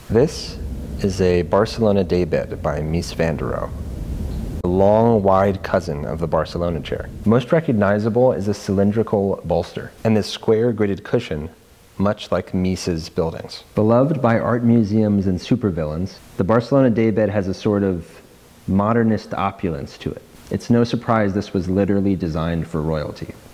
This is a Barcelona Daybed by Mies van der Rohe, a long, wide cousin of the Barcelona chair. Most recognizable is a cylindrical bolster and this square gridded cushion, much like Mies's buildings. Beloved by art museums and supervillains, the Barcelona Daybed has a sort of modernist opulence to it. It's no surprise this was literally designed for royalty.